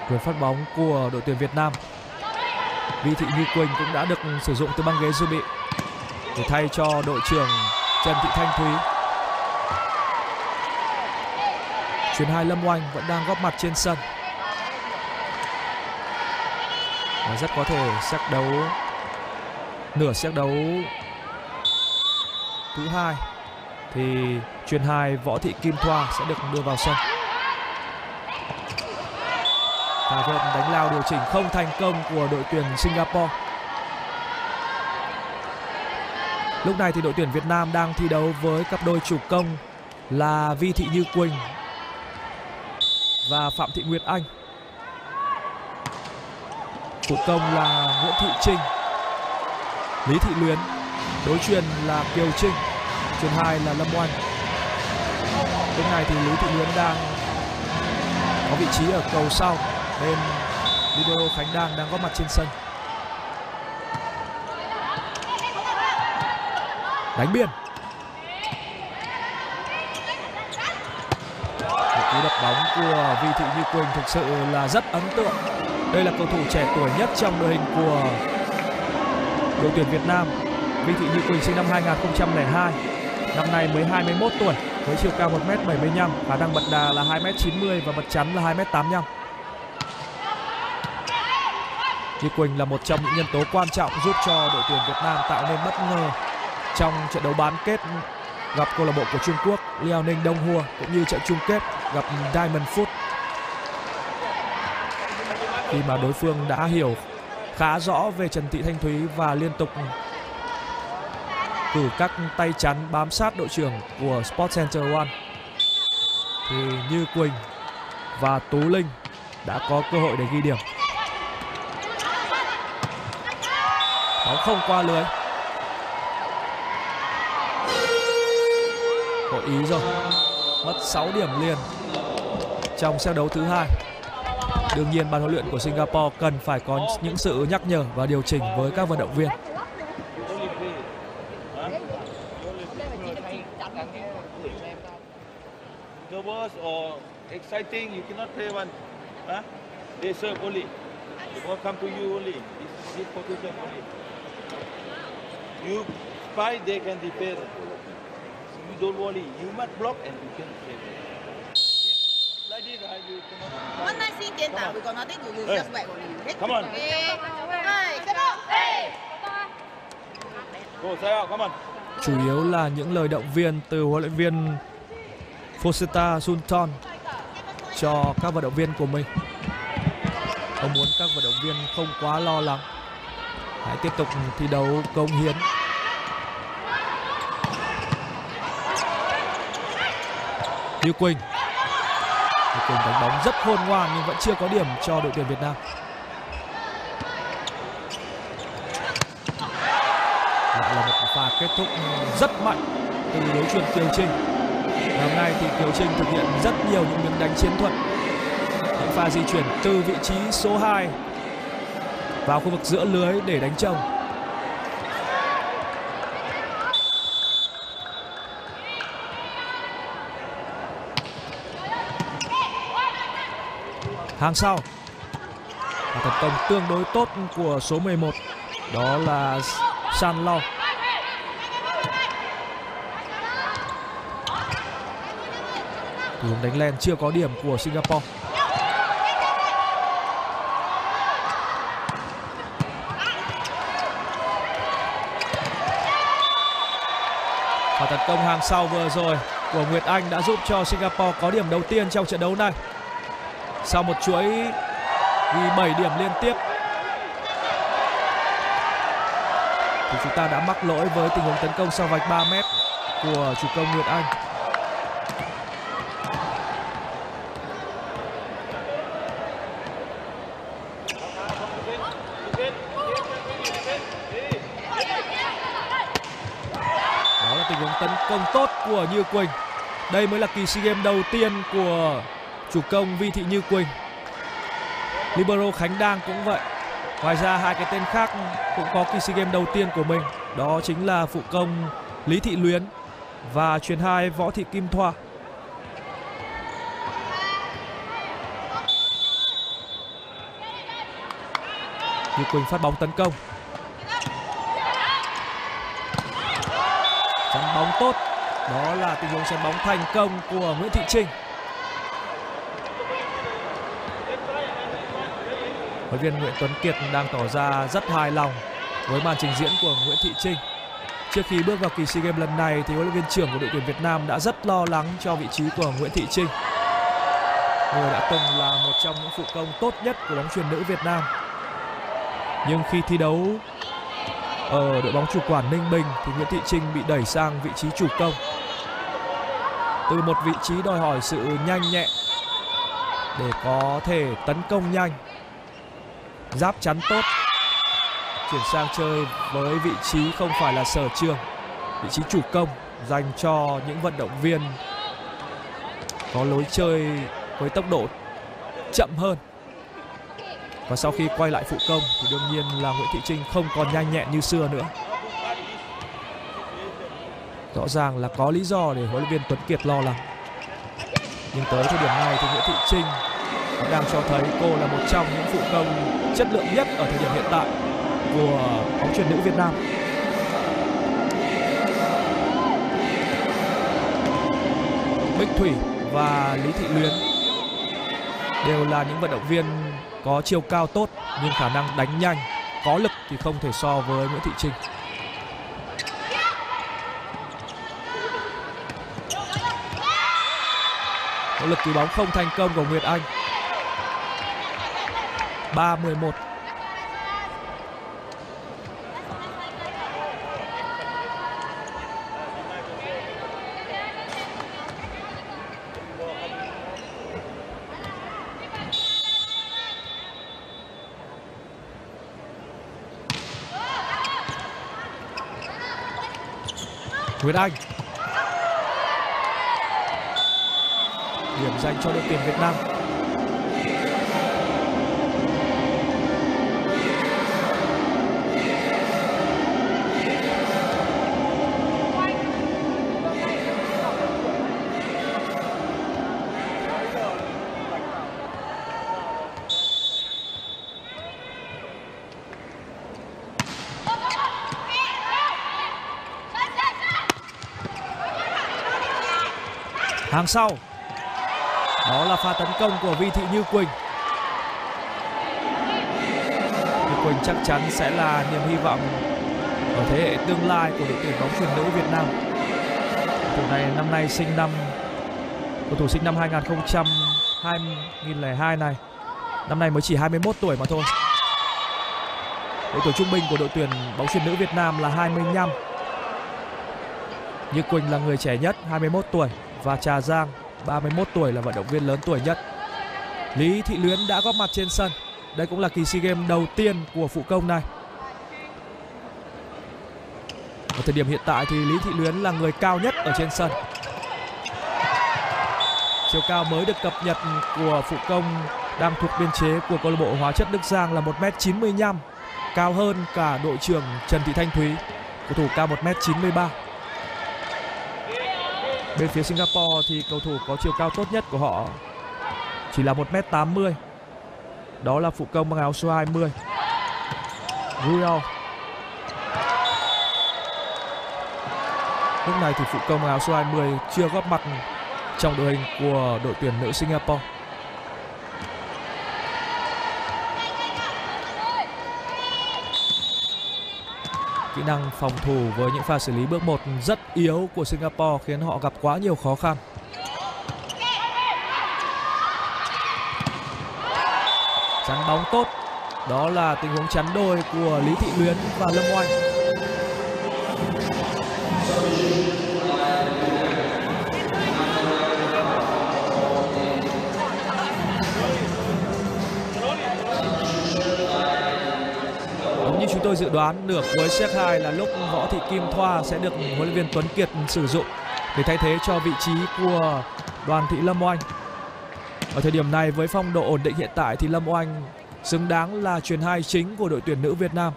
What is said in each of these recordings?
Quyền phát bóng của đội tuyển Việt Nam. Vi Thị Như Quỳnh cũng đã được sử dụng từ băng ghế dự bị để thay cho đội trưởng Trần Thị Thanh Thúy. Chuyền 2 Lâm Oanh vẫn đang góp mặt trên sân và rất có thể séc đấu, nửa séc đấu thứ hai thì chuyền 2 Võ Thị Kim Thoa sẽ được đưa vào sân. Pha vợt đánh lao điều chỉnh không thành công của đội tuyển Singapore. Lúc này thì đội tuyển Việt Nam đang thi đấu với cặp đôi chủ công là Vi Thị Như Quỳnh và Phạm Thị Nguyệt Anh. Phụ công là Nguyễn Thị Trinh, Lý Thị Luyến. Đối chuyền là Kiều Trinh, chuyền 2 là Lâm Oanh. Lúc này thì Lý Thị Luyến đang có vị trí ở cầu sau nên libero Khánh Đang đang góp mặt trên sân. Đánh biên. Một cú đập bóng của Vi Thị Như Quỳnh thực sự là rất ấn tượng. Đây là cầu thủ trẻ tuổi nhất trong đội hình của đội tuyển Việt Nam. Vi Thị Như Quỳnh sinh năm 2002, năm nay mới 21 tuổi, với chiều cao 1m75, khả năng bật đà là 2m90 và bật chắn là 2m85. Như Quỳnh là một trong những nhân tố quan trọng giúp cho đội tuyển Việt Nam tạo nên bất ngờ trong trận đấu bán kết gặp câu lạc bộ của Trung Quốc Liao Ninh Đông Hua, cũng như trận chung kết gặp Diamond Foot, khi mà đối phương đã hiểu khá rõ về Trần Thị Thanh Thúy và liên tục cử các tay chắn bám sát đội trưởng của Sport Center One, thì Như Quỳnh và Tú Linh đã có cơ hội để ghi điểm. Bóng không qua lưới. Hội ý rồi. Mất 6 điểm liền trong set đấu thứ hai. Đương nhiên ban huấn luyện của Singapore cần phải có những sự nhắc nhở và điều chỉnh với các vận động viên. Nervous or exciting, you cannot play one. They serve only. The ball come to you only. This position only. You fight, they can defend. You don't worry. You must block and you can defend. Like this, you cannot. One nice thing again, we got nothing to do. Just wait only. Come on. Hey, come on. Hey. Go, say out. Come on. Chủ yếu là những lời động viên từ huấn luyện viên Foseta Sultan cho các vận động viên của mình. Ông muốn các vận động viên không quá lo lắng, hãy tiếp tục thi đấu cống hiến. Như Quỳnh đánh bóng rất khôn ngoan nhưng vẫn chưa có điểm cho đội tuyển Việt Nam. Lại là một pha kết thúc rất mạnh từ đối chuyền Kiều Trinh. Hôm nay thì Kiều Trinh thực hiện rất nhiều những miếng đánh chiến thuật, những pha di chuyển từ vị trí số 2 vào khu vực giữa lưới để đánh chồng. Hàng sau, và tấn công tương đối tốt của số 11, đó là San Lau. Hướng đánh len chưa có điểm của Singapore. Và tấn công hàng sau vừa rồi của Nguyệt Anh đã giúp cho Singapore có điểm đầu tiên trong trận đấu này. Sau một chuỗi ghi 7 điểm liên tiếp thì chúng ta đã mắc lỗi với tình huống tấn công sau vạch 3 mét của chủ công Nguyệt Anh. Đó là tình huống tấn công tốt của Như Quỳnh. Đây mới là kỳ SEA Games đầu tiên của chủ công Vi Thị Như Quỳnh. Libero Khánh Đang cũng vậy. Ngoài ra hai cái tên khác cũng có kỳ SEA Games đầu tiên của mình. Đó chính là phụ công Lý Thị Luyến và chuyền 2 Võ Thị Kim Thoa. Như Quỳnh phát bóng tấn công. Chắn bóng tốt. Đó là tình huống chắn bóng thành công của Nguyễn Thị Trinh. Huấn luyện viên Nguyễn Tuấn Kiệt đang tỏ ra rất hài lòng với màn trình diễn của Nguyễn Thị Trinh. Trước khi bước vào kỳ SEA Games lần này thì huấn luyện viên trưởng của đội tuyển Việt Nam đã rất lo lắng cho vị trí của Nguyễn Thị Trinh, người đã từng là một trong những phụ công tốt nhất của bóng chuyền nữ Việt Nam. Nhưng khi thi đấu ở đội bóng chủ quản Ninh Bình thì Nguyễn Thị Trinh bị đẩy sang vị trí chủ công. Từ một vị trí đòi hỏi sự nhanh nhẹn để có thể tấn công nhanh, giáp chắn tốt, chuyển sang chơi với vị trí không phải là sở trường, vị trí chủ công dành cho những vận động viên có lối chơi với tốc độ chậm hơn. Và sau khi quay lại phụ công thì đương nhiên là Nguyễn Thị Trinh không còn nhanh nhẹn như xưa nữa. Rõ ràng là có lý do để huấn luyện viên Tuấn Kiệt lo lắng. Nhưng tới thời điểm này thì Nguyễn Thị Trinh đang cho thấy cô là một trong những phụ công chất lượng nhất ở thời điểm hiện tại của bóng chuyền nữ Việt Nam. Bích Thủy và Lý Thị Luyến đều là những vận động viên có chiều cao tốt nhưng khả năng đánh nhanh, có lực thì không thể so với Nguyễn Thị Trinh. Nỗ lực cứu bóng không thành công của Nguyệt Anh. 3-11. Nguyệt Anh. Điểm dành cho đội tuyển Việt Nam. Hàng sau, đó là pha tấn công của Vi Thị Như Quỳnh. Như Quỳnh chắc chắn sẽ là niềm hy vọng ở thế hệ tương lai của đội tuyển bóng chuyền nữ Việt Nam. Cầu thủ này năm nay cầu thủ sinh năm 2002 này, năm nay mới chỉ 21 tuổi mà thôi. Độ tuổi trung bình của đội tuyển bóng chuyền nữ Việt Nam là 25. Như Quỳnh là người trẻ nhất, 21 tuổi. Và Trà Giang 31 tuổi là vận động viên lớn tuổi nhất. Lý Thị Luyến đã góp mặt trên sân. Đây cũng là kỳ SEA Games đầu tiên của phụ công này. Ở thời điểm hiện tại thì Lý Thị Luyến là người cao nhất ở trên sân. Chiều cao mới được cập nhật của phụ công đang thuộc biên chế của câu lạc bộ Hóa chất Đức Giang là 1m95, cao hơn cả đội trưởng Trần Thị Thanh Thúy, cầu thủ cao 1m93. Bên phía Singapore thì cầu thủ có chiều cao tốt nhất của họ chỉ là 1m80. Đó là phụ công mang áo số 20, Ruyao. Lúc này thì phụ công mang áo số 20 chưa góp mặt trong đội hình của đội tuyển nữ Singapore. Kỹ năng phòng thủ với những pha xử lý bước 1 rất yếu của Singapore khiến họ gặp quá nhiều khó khăn. Chắn bóng tốt. Đó là tình huống chắn đôi của Lý Thị Luyến và Lâm Oanh. Đúng như chúng tôi dự đoán, nửa cuối set 2 là lúc Võ Thị Kim Thoa sẽ được huấn luyện viên Tuấn Kiệt sử dụng để thay thế cho vị trí của Đoàn Thị Lâm Oanh. Ở thời điểm này với phong độ ổn định hiện tại thì Lâm Oanh xứng đáng là chuyền hai chính của đội tuyển nữ Việt Nam.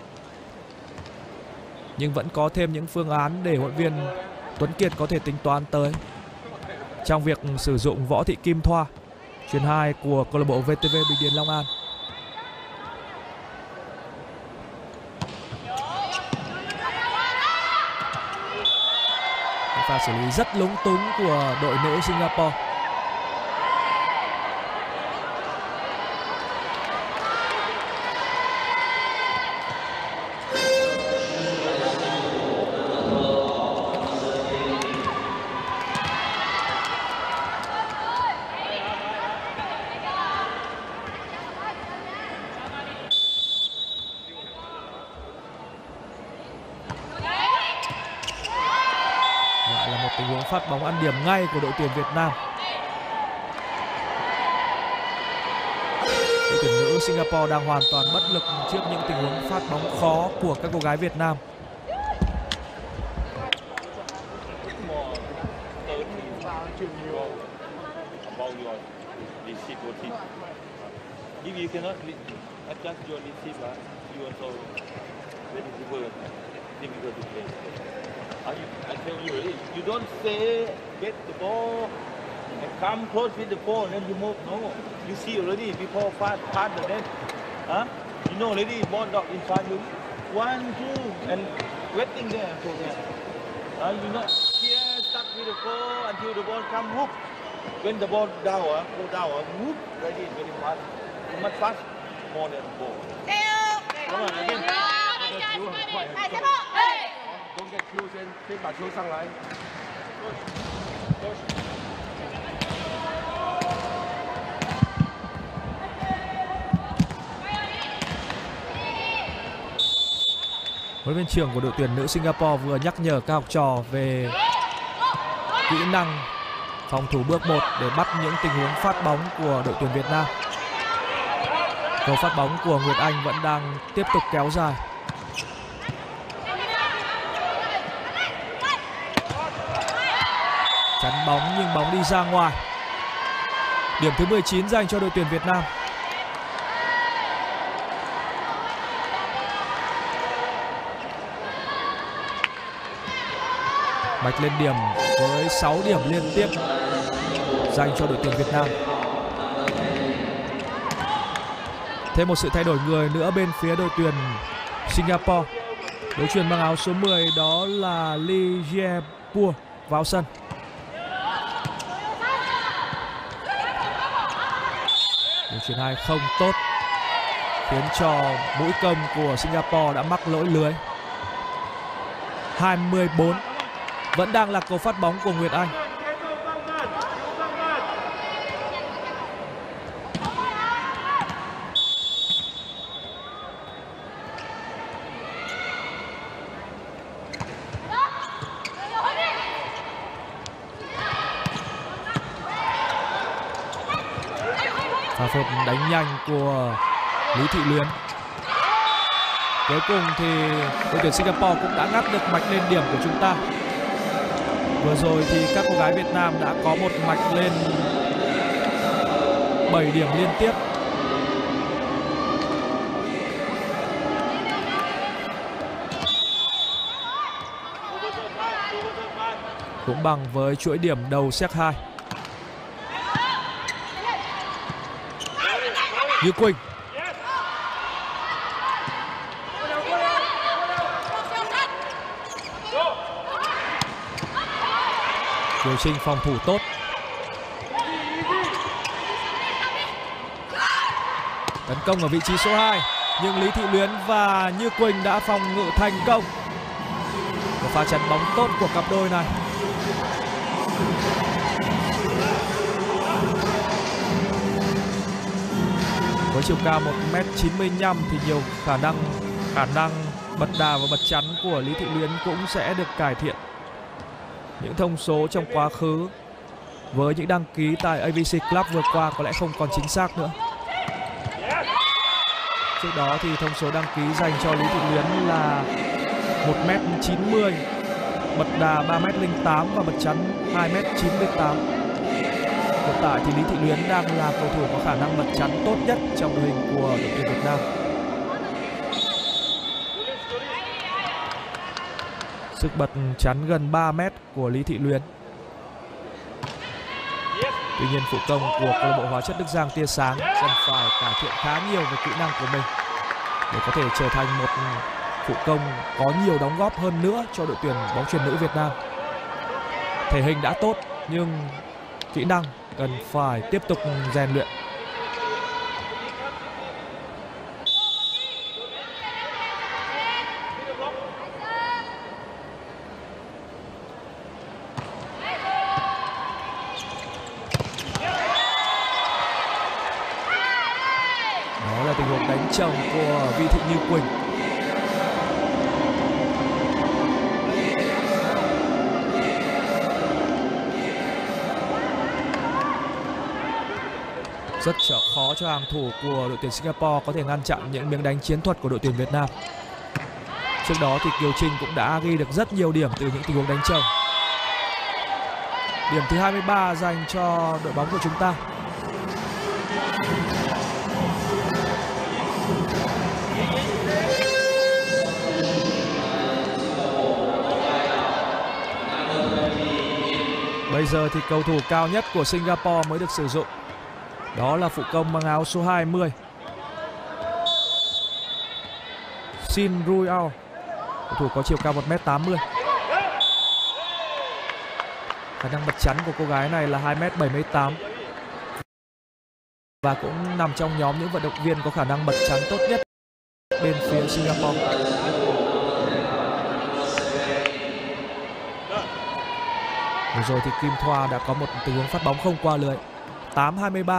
Nhưng vẫn có thêm những phương án để huấn luyện viên Tuấn Kiệt có thể tính toán tới trong việc sử dụng Võ Thị Kim Thoa, chuyền hai của câu lạc bộ VTV Bình Điền Long An. pha xử lý rất lúng túng của đội nữ Singapore. Tình huống phát bóng ăn điểm ngay của đội tuyển Việt Nam. Đội tuyển nữ Singapore đang hoàn toàn bất lực trước những tình huống phát bóng khó của các cô gái Việt Nam. I tell you, you don't say get the ball and come close with the ball and then you move. No, you see already before pass the net. Huh? You know already ball dot in front you. 1, 2 and waiting there for that. You not here stuck with the ball until the ball come hook. When the ball down, go down, whoop, ready very fast. Much fast, more than the ball. Come on again. Don't get close and take 把球上来。 Huấn luyện viên trưởng của đội tuyển nữ Singapore vừa nhắc nhở các học trò về kỹ năng phòng thủ bước 1 để bắt những tình huống phát bóng của đội tuyển Việt Nam. Cầu phát bóng của Nguyệt Anh vẫn đang tiếp tục kéo dài. Chắn bóng nhưng bóng đi ra ngoài. Điểm thứ 19 dành cho đội tuyển Việt Nam. Bạch lên điểm với 6 điểm liên tiếp dành cho đội tuyển Việt Nam. Thêm một sự thay đổi người nữa bên phía đội tuyển Singapore. Đối chuyền mang áo số 10 đó là Lee Jae-pua vào sân. Đối chuyền 2 không tốt, khiến cho mũi công của Singapore đã mắc lỗi lưới. 24. Vẫn đang là cầu phát bóng của Nguyệt Anh. Pha phối hợp đánh nhanh của Lý Thị Luyến. Cuối cùng thì đội tuyển Singapore cũng đã ngắt được mạch lên điểm của chúng ta. Vừa rồi thì các cô gái Việt Nam đã có một mạch lên 7 điểm liên tiếp. Cũng bằng với chuỗi điểm đầu set 2. Như Quỳnh. Kiều Trinh phòng thủ tốt. Tấn công ở vị trí số 2. Nhưng Lý Thị Luyến và Như Quỳnh đã phòng ngự thành công. Một pha chắn bóng tốt của cặp đôi này. Với chiều cao 1m95 thì nhiều khả năng bật đà và bật chắn của Lý Thị Luyến cũng sẽ được cải thiện. Những thông số trong quá khứ với những đăng ký tại AVC Club vừa qua có lẽ không còn chính xác nữa. Trước đó thì thông số đăng ký dành cho Lý Thị Luyến là 1m90, bật đà 3m08 và bật chắn 2m98. Hiện tại thì Lý Thị Luyến đang là cầu thủ có khả năng bật chắn tốt nhất trong đội hình của đội tuyển Việt Nam. Sức bật chắn gần 3 mét của Lý Thị Luyến. Tuy nhiên phụ công của câu lạc bộ Hóa chất Đức Giang tia sáng cần phải cải thiện khá nhiều về kỹ năng của mình để có thể trở thành một phụ công có nhiều đóng góp hơn nữa cho đội tuyển bóng chuyền nữ Việt Nam. thể hình đã tốt nhưng kỹ năng cần phải tiếp tục rèn luyện. Đó là tình huống đánh chồng của Vi Thị Như Quỳnh. Rất khó cho hàng thủ của đội tuyển Singapore có thể ngăn chặn những miếng đánh chiến thuật của đội tuyển Việt Nam. Trước đó thì Kiều Trinh cũng đã ghi được rất nhiều điểm từ những tình huống đánh chồng. Điểm thứ 23 dành cho đội bóng của chúng ta. Bây giờ thì cầu thủ cao nhất của Singapore mới được sử dụng. Đó là phụ công mang áo số 20, Sin Ruiao, cầu thủ có chiều cao 1m80. Khả năng bật chắn của cô gái này là 2m78 và cũng nằm trong nhóm những vận động viên có khả năng bật chắn tốt nhất bên phía Singapore. Vừa rồi thì Kim Thoa đã có một tình huống phát bóng không qua lưới. 8-23.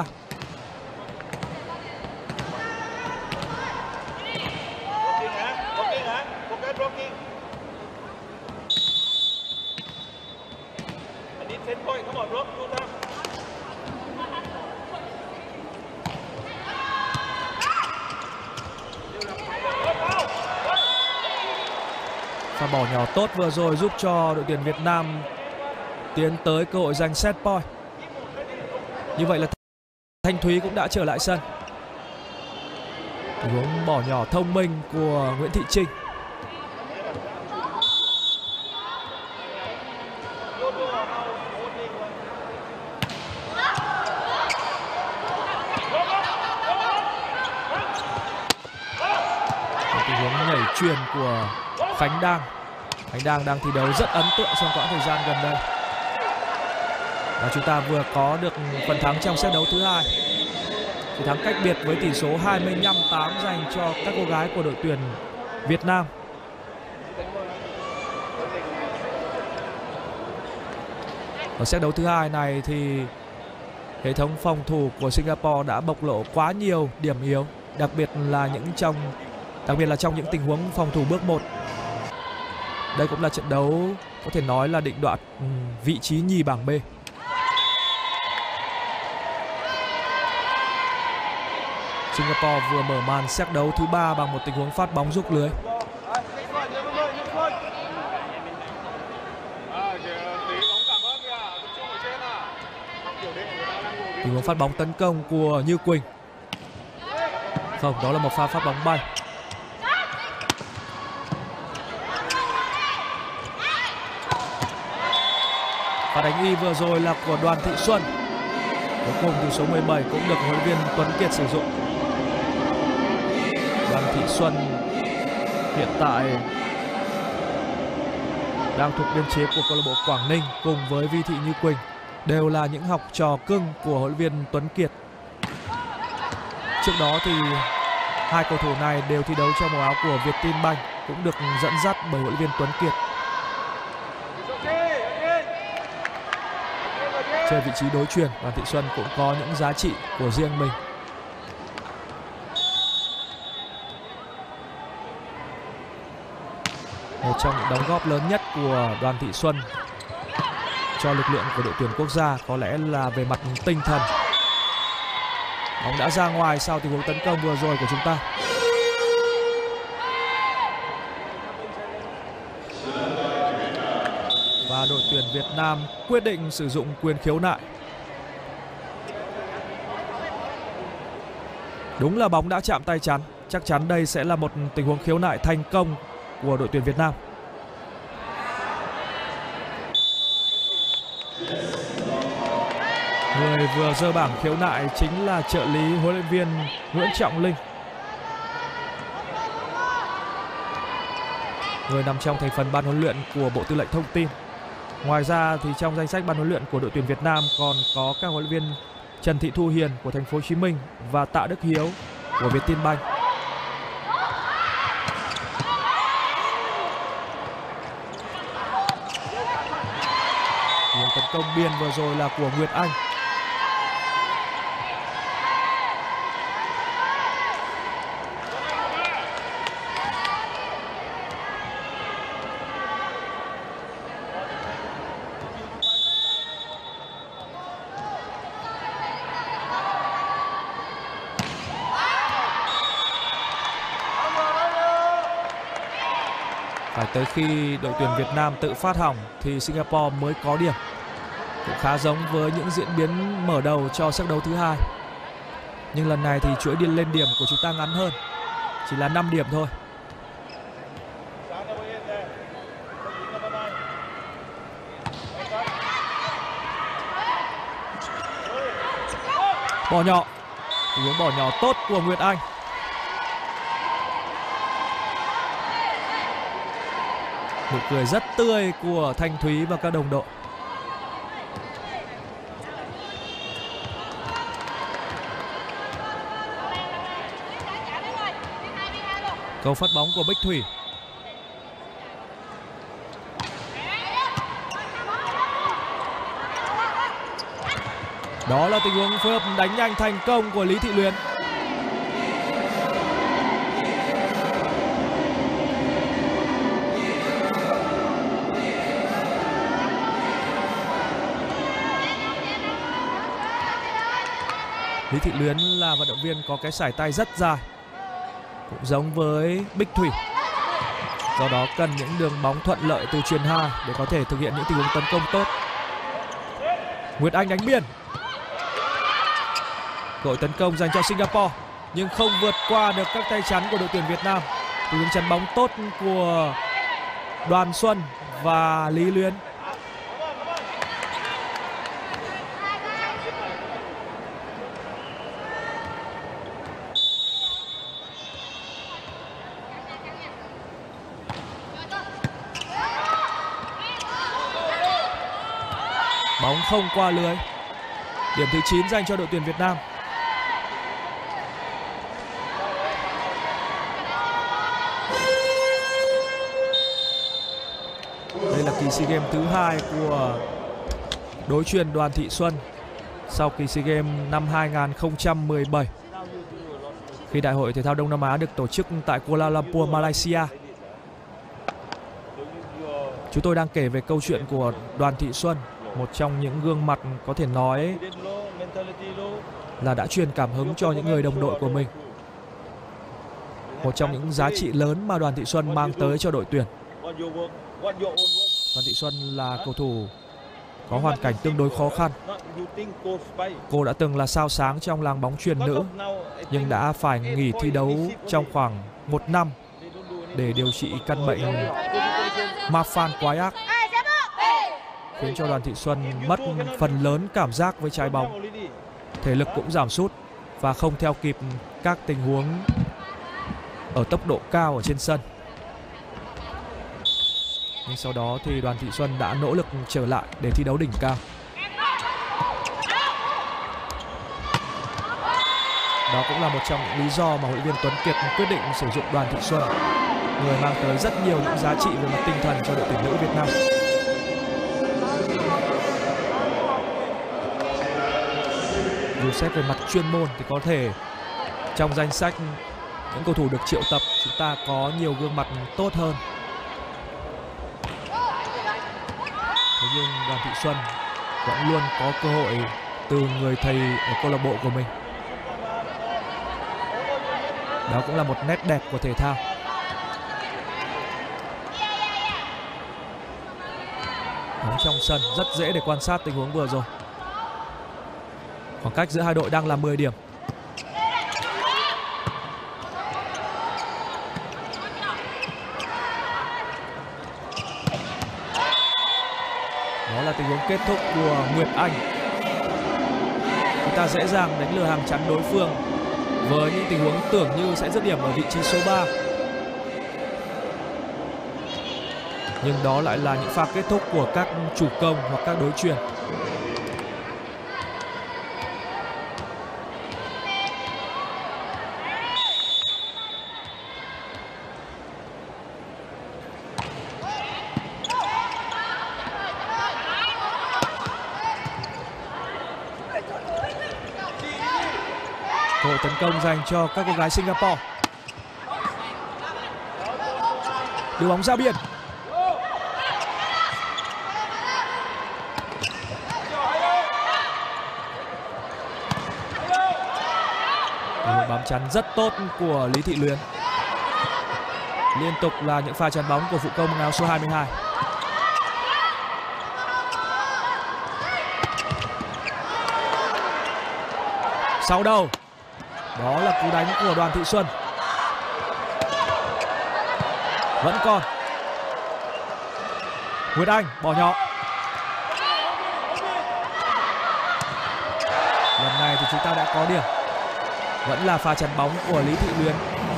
Pha bỏ nhỏ tốt vừa rồi giúp cho đội tuyển Việt Nam tiến tới cơ hội giành set point. Như vậy là Thanh Thúy cũng đã trở lại sân. Tình huống bỏ nhỏ thông minh của Nguyễn Thị Trinh. Tình huống nhảy chuyền của Khánh Đang. Khánh Đang đang thi đấu rất ấn tượng trong quãng thời gian gần đây. Và chúng ta vừa có được phần thắng trong set đấu thứ 2. Chiến thắng cách biệt với tỷ số 25-8 dành cho các cô gái của đội tuyển Việt Nam. Ở set đấu thứ 2 này thì hệ thống phòng thủ của Singapore đã bộc lộ quá nhiều điểm yếu, đặc biệt là trong những tình huống phòng thủ bước 1. Đây cũng là trận đấu có thể nói là định đoạt vị trí nhì bảng B. Singapore vừa mở màn set đấu thứ 3 bằng một tình huống phát bóng rúc lưới. Tình huống phát bóng tấn công của Như Quỳnh. Không, đó là một pha phát bóng bay. Và đánh y vừa rồi là của Đoàn Thị Xuân. Cuối cùng thì số 17 cũng được huấn luyện viên Tuấn Kiệt sử dụng. Đoàn Thị Xuân hiện tại đang thuộc biên chế của câu lạc bộ Quảng Ninh cùng với Vi Thị Như Quỳnh, đều là những học trò cưng của huấn luyện viên Tuấn Kiệt. Trước đó thì hai cầu thủ này đều thi đấu trong màu áo của Vietinbank, cũng được dẫn dắt bởi huấn luyện viên Tuấn Kiệt. Trên vị trí đối chuyền, Đoàn Thị Xuân cũng có những giá trị của riêng mình. Một trong những đóng góp lớn nhất của Đoàn Thị Xuân cho lực lượng của đội tuyển quốc gia có lẽ là về mặt tinh thần. Bóng đã ra ngoài sau tình huống tấn công vừa rồi của chúng ta. Và đội tuyển Việt Nam quyết định sử dụng quyền khiếu nại. Đúng là bóng đã chạm tay chắn. Chắc chắn đây sẽ là một tình huống khiếu nại thành công của đội tuyển Việt Nam. Người vừa giơ bảng khiếu nại chính là trợ lý huấn luyện viên Nguyễn Trọng Linh, người nằm trong thành phần ban huấn luyện của Bộ Tư lệnh Thông tin. Ngoài ra thì trong danh sách ban huấn luyện của đội tuyển Việt Nam còn có các huấn luyện viên Trần Thị Thu Hiền của Thành phố Hồ Chí Minh và Tạ Đức Hiếu của Vietinbank. Tiếng tấn công biên vừa rồi là của Nguyệt Anh. Phải tới khi đội tuyển Việt Nam tự phát hỏng thì Singapore mới có điểm. Cũng khá giống với những diễn biến mở đầu cho set đấu thứ hai. Nhưng lần này thì chuỗi điên lên điểm của chúng ta ngắn hơn, chỉ là 5 điểm thôi. Bỏ nhỏ, tình huống bỏ nhỏ tốt của Nguyệt Anh. Nụ cười rất tươi của Thanh Thúy và các đồng đội. Cầu phát bóng của Bích Thủy. Đó là tình huống phối hợp đánh nhanh thành công của Lý Thị Luyến. Lý Thị Luyến là vận động viên có cái sải tay rất dài, cũng giống với Bích Thủy. Do đó cần những đường bóng thuận lợi từ chuyền 2 để có thể thực hiện những tình huống tấn công tốt. Nguyệt Anh đánh biên. Cơ hội tấn công dành cho Singapore nhưng không vượt qua được các tay chắn của đội tuyển Việt Nam. Tình huống chắn bóng tốt của Đoàn Xuân và Lý Luyến. Bóng không qua lưới. Điểm thứ 9 dành cho đội tuyển Việt Nam. Đây là kỳ SEA Games thứ 2 của đối chuyền Đoàn Thị Xuân sau kỳ SEA Games năm 2017, khi Đại hội Thể thao Đông Nam Á được tổ chức tại Kuala Lumpur, Malaysia. Chúng tôi đang kể về câu chuyện của Đoàn Thị Xuân, một trong những gương mặt có thể nói là đã truyền cảm hứng cho những người đồng đội của mình. Một trong những giá trị lớn mà Đoàn Thị Xuân mang tới cho đội tuyển. Đoàn Thị Xuân là cầu thủ có hoàn cảnh tương đối khó khăn. Cô đã từng là sao sáng trong làng bóng chuyền nữ, nhưng đã phải nghỉ thi đấu trong khoảng 1 năm để điều trị căn bệnh Marfan quái ác, khiến cho Đoàn Thị Xuân mất phần lớn cảm giác với trái bóng. Thể lực cũng giảm sút và không theo kịp các tình huống ở tốc độ cao ở trên sân. Nhưng sau đó thì Đoàn Thị Xuân đã nỗ lực trở lại để thi đấu đỉnh cao. Đó cũng là một trong những lý do mà huấn luyện viên Tuấn Kiệt quyết định sử dụng Đoàn Thị Xuân, người mang tới rất nhiều những giá trị về mặt tinh thần cho đội tuyển nữ Việt Nam. Dù xét về mặt chuyên môn thì có thể trong danh sách những cầu thủ được triệu tập chúng ta có nhiều gương mặt tốt hơn. Thế nhưng Đoàn Thị Xuân vẫn luôn có cơ hội từ người thầy ở câu lạc bộ của mình. Đó cũng là một nét đẹp của thể thao. Bóng trong sân rất dễ để quan sát tình huống vừa rồi. Khoảng cách giữa hai đội đang là 10 điểm. Đó là tình huống kết thúc của Nguyệt Anh. Chúng ta dễ dàng đánh lừa hàng chắn đối phương với những tình huống tưởng như sẽ dứt điểm ở vị trí số 3. Nhưng đó lại là những pha kết thúc của các chủ công hoặc các đối chuyền. Cơ hội tấn công dành cho các cô gái Singapore. Đưa bóng ra biên. Bám chắn rất tốt của Lý Thị Luyến. Liên tục là những pha chắn bóng của phụ công áo số 22. Sau đầu, đó là cú đánh của Đoàn Thị Xuân. Vẫn còn Nguyệt Anh bỏ nhỏ. Lần này thì chúng ta đã có điểm. Vẫn là pha chắn bóng của Lý Thị Luyến.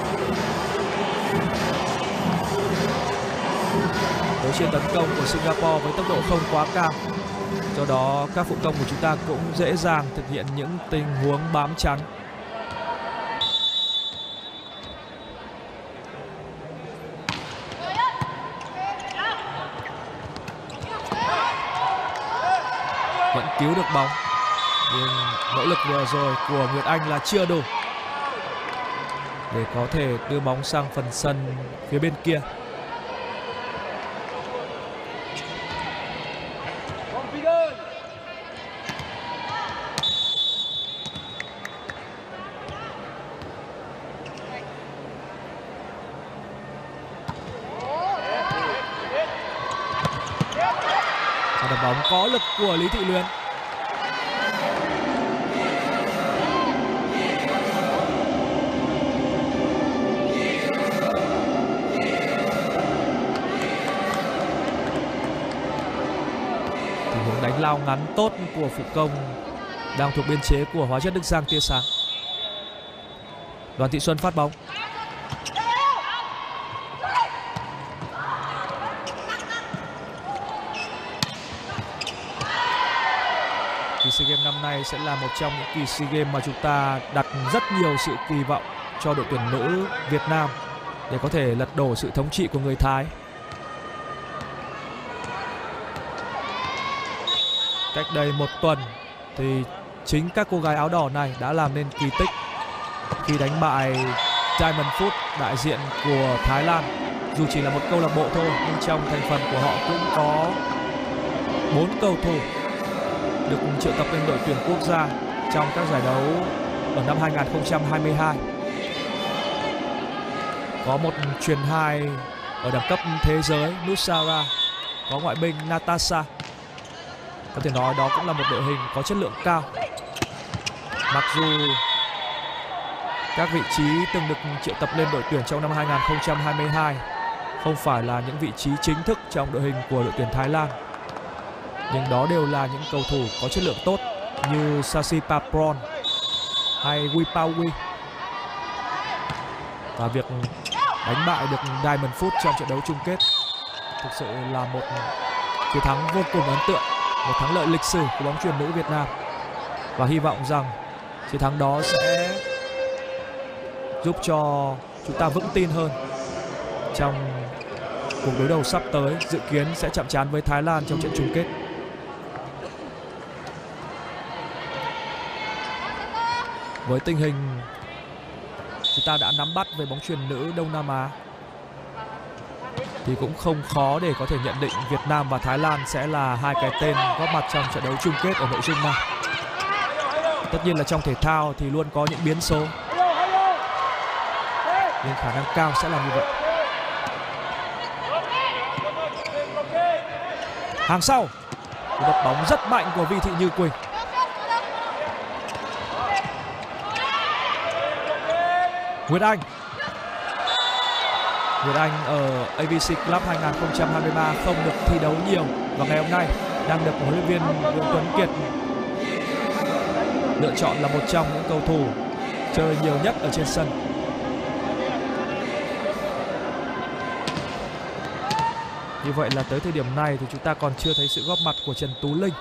Đối chiến tấn công của Singapore với tốc độ không quá cao, do đó các phụ công của chúng ta cũng dễ dàng thực hiện những tình huống bám chắn. Vẫn cứu được bóng, nhưng nỗ lực vừa rồi của Nguyệt Anh là chưa đủ để có thể đưa bóng sang phần sân phía bên kia. Đá bóng có lực của Lý Thị Luyến. Tình huống đánh lao ngắn tốt của phụ công đang thuộc biên chế của Hóa chất Đức Giang tia sáng. Đoàn Thị Xuân phát bóng. Kỳ SEA Games năm nay sẽ là một trong những kỳ SEA Games mà chúng ta đặt rất nhiều sự kỳ vọng cho đội tuyển nữ Việt Nam để có thể lật đổ sự thống trị của người Thái. Cách đây một tuần thì chính các cô gái áo đỏ này đã làm nên kỳ tích khi đánh bại Diamond Food, đại diện của Thái Lan. Dù chỉ là một câu lạc bộ thôi, nhưng trong thành phần của họ cũng có 4 cầu thủ được triệu tập lên đội tuyển quốc gia trong các giải đấu ở năm 2022. Có một chuyền 2 ở đẳng cấp thế giới Nusara, có ngoại binh Natasha. Có thể nói đó cũng là một đội hình có chất lượng cao. Mặc dù các vị trí từng được triệu tập lên đội tuyển trong năm 2022 không phải là những vị trí chính thức trong đội hình của đội tuyển Thái Lan, nhưng đó đều là những cầu thủ có chất lượng tốt như Sasipapron hay Wipawi. Và việc đánh bại được Diamond Food trong trận đấu chung kết thực sự là một chiến thắng vô cùng ấn tượng, một thắng lợi lịch sử của bóng chuyền nữ Việt Nam. Và hy vọng rằng chiến thắng đó sẽ giúp cho chúng ta vững tin hơn trong cuộc đối đầu sắp tới, dự kiến sẽ chạm trán với Thái Lan trong trận chung kết. Với tình hình chúng ta đã nắm bắt về bóng chuyền nữ Đông Nam Á thì cũng không khó để có thể nhận định Việt Nam và Thái Lan sẽ là hai cái tên góp mặt trong trận đấu chung kết ở nội dung này. Tất nhiên là trong thể thao thì luôn có những biến số, nhưng khả năng cao sẽ là như vậy. Hàng sau, đập bóng rất mạnh của Vi Thị Như Quỳnh. Nguyệt Anh ở AVC Club 2023 không được thi đấu nhiều và ngày hôm nay đang được huấn luyện viên Nguyễn Tuấn Kiệt lựa chọn là một trong những cầu thủ chơi nhiều nhất ở trên sân. Như vậy là tới thời điểm này thì chúng ta còn chưa thấy sự góp mặt của Trần Tú Linh.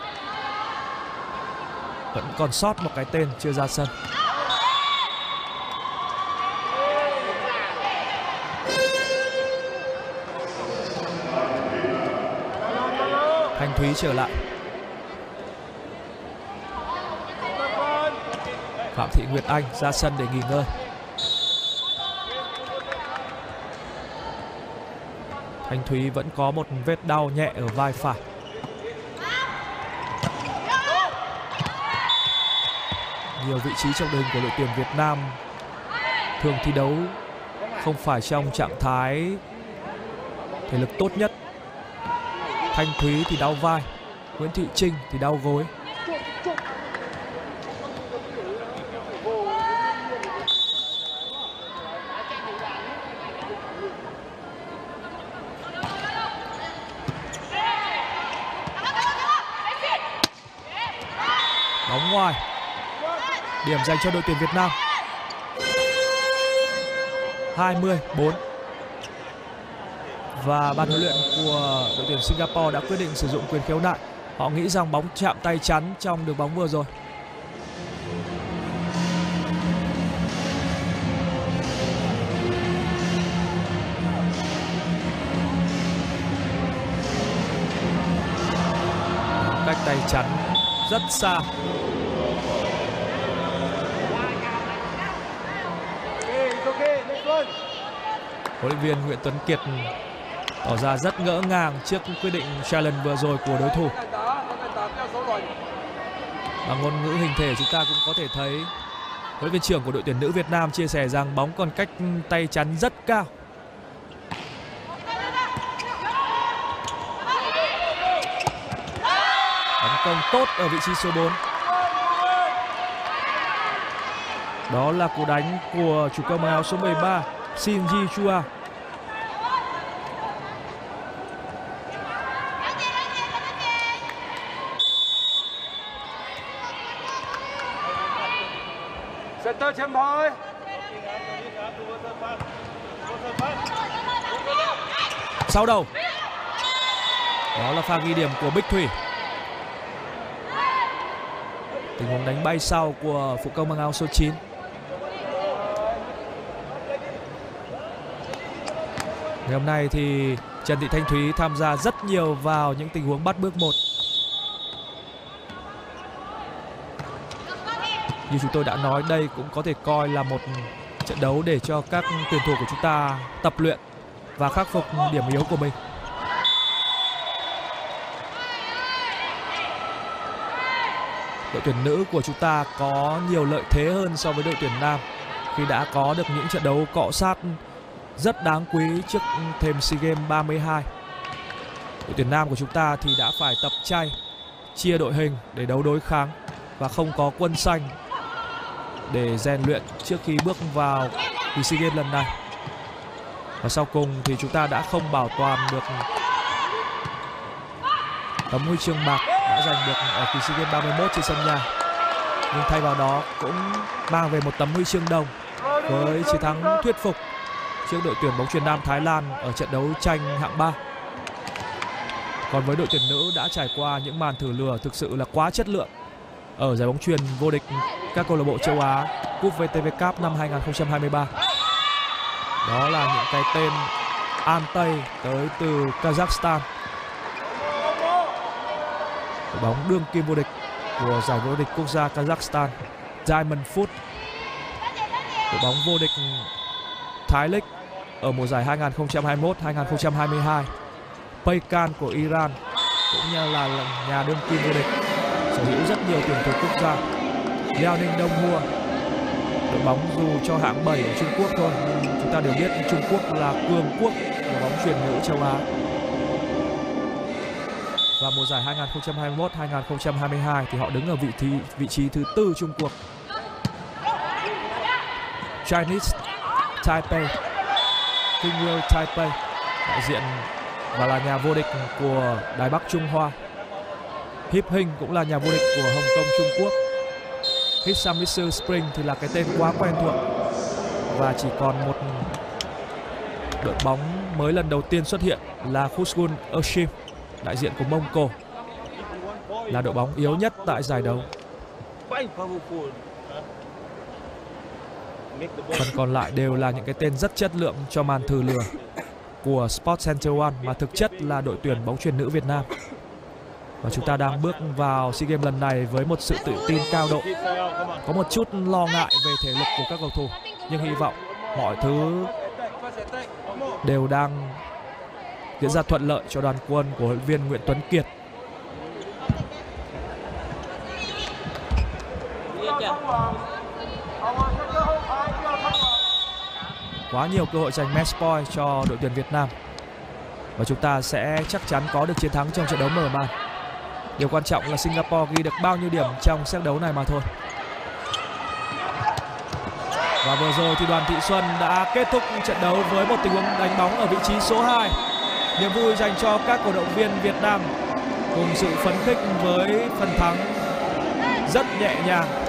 Vẫn còn sót một cái tên chưa ra sân. Thanh Thúy trở lại. Phạm Thị Nguyệt Anh ra sân để nghỉ ngơi. Thanh Thúy vẫn có một vết đau nhẹ ở vai phải. Nhiều vị trí trong đội hình của đội tuyển Việt Nam thường thi đấu không phải trong trạng thái thể lực tốt nhất. Thanh Thúy thì đau vai, Nguyễn Thị Trinh thì đau gối. Bóng ngoài. Điểm dành cho đội tuyển Việt Nam. 20-4. Và ban huấn luyện của đội tuyển Singapore đã quyết định sử dụng quyền khiếu nại. Họ nghĩ rằng bóng chạm tay chắn trong đường bóng vừa rồi. Cách tay chắn rất xa. Huấn luyện viên Nguyễn Tuấn Kiệt tỏ ra rất ngỡ ngàng trước quyết định challenge vừa rồi của đối thủ. Bằng ngôn ngữ hình thể chúng ta cũng có thể thấy huấn luyện viên trưởng của đội tuyển nữ Việt Nam chia sẻ rằng bóng còn cách tay chắn rất cao. Tấn công tốt ở vị trí số 4. Đó là cú đánh của chủ công áo số 13 Shin Ji Chua. Sau đầu. Đó là pha ghi điểm của Bích Thủy. Tình huống đánh bay sau của phụ công mang áo số 9. Ngày hôm nay thì Trần Thị Thanh Thúy tham gia rất nhiều vào những tình huống bắt bước 1. Như chúng tôi đã nói, đây cũng có thể coi là một trận đấu để cho các tuyển thủ của chúng ta tập luyện và khắc phục điểm yếu của mình. Đội tuyển nữ của chúng ta có nhiều lợi thế hơn so với đội tuyển nam khi đã có được những trận đấu cọ sát rất đáng quý trước thềm SEA Games 32. Đội tuyển nam của chúng ta thì đã phải tập chay, chia đội hình để đấu đối kháng và không có quân xanh để rèn luyện trước khi bước vào kỳ SEA Games lần này. Và sau cùng thì chúng ta đã không bảo toàn được tấm huy chương bạc đã giành được ở kỳ SEA Games 31 trên sân nhà. Nhưng thay vào đó cũng mang về một tấm huy chương đồng với chiến thắng thuyết phục trước đội tuyển bóng chuyền nam Thái Lan ở trận đấu tranh hạng 3. Còn với đội tuyển nữ đã trải qua những màn thử lửa thực sự là quá chất lượng ở giải bóng chuyền vô địch các câu lạc bộ châu Á Cúp VTV Cup năm 2023. Đó là những cái tên An Tây tới từ Kazakhstan, đội bóng đương kim vô địch của giải vô địch quốc gia Kazakhstan Diamond Foot, đội bóng vô địch Thái League ở mùa giải 2021-2022, Paykan của Iran cũng như là nhà đương kim vô địch, sở hữu rất nhiều tuyển thủ quốc gia. Liaoning Donghua, đội bóng dù cho hạng 7 ở Trung Quốc thôi, nhưng chúng ta đều biết Trung Quốc là cường quốc của bóng chuyền nữ châu Á. Và mùa giải 2021-2022 thì họ đứng ở vị trí thứ 4 Trung Quốc. Chinese Taipei, Kingwell Taipei, đại diện và là nhà vô địch của Đài Bắc Trung Hoa. Hip Hing cũng là nhà vô địch của Hồng Kông Trung Quốc. Hisamitsu Spring thì là cái tên quá quen thuộc. Và chỉ còn một đội bóng mới lần đầu tiên xuất hiện là Kuzgun Ershim, đại diện của Mông Cổ, là đội bóng yếu nhất tại giải đấu. Phần còn lại đều là những cái tên rất chất lượng cho màn thử lửa của Sports Center One, mà thực chất là đội tuyển bóng chuyền nữ Việt Nam. Và chúng ta đang bước vào SEA Games lần này với một sự tự tin cao độ. Có một chút lo ngại về thể lực của các cầu thủ, nhưng hy vọng mọi thứ đều đang diễn ra thuận lợi cho đoàn quân của huấn luyện viên Nguyễn Tuấn Kiệt. Quá nhiều cơ hội giành match point cho đội tuyển Việt Nam, và chúng ta sẽ chắc chắn có được chiến thắng trong trận đấu mở màn. Điều quan trọng là Singapore ghi được bao nhiêu điểm trong set đấu này mà thôi. Và vừa rồi thì Đoàn Thị Xuân đã kết thúc trận đấu với một tình huống đánh bóng ở vị trí số 2. Niềm vui dành cho các cổ động viên Việt Nam cùng sự phấn khích với phần thắng rất nhẹ nhàng.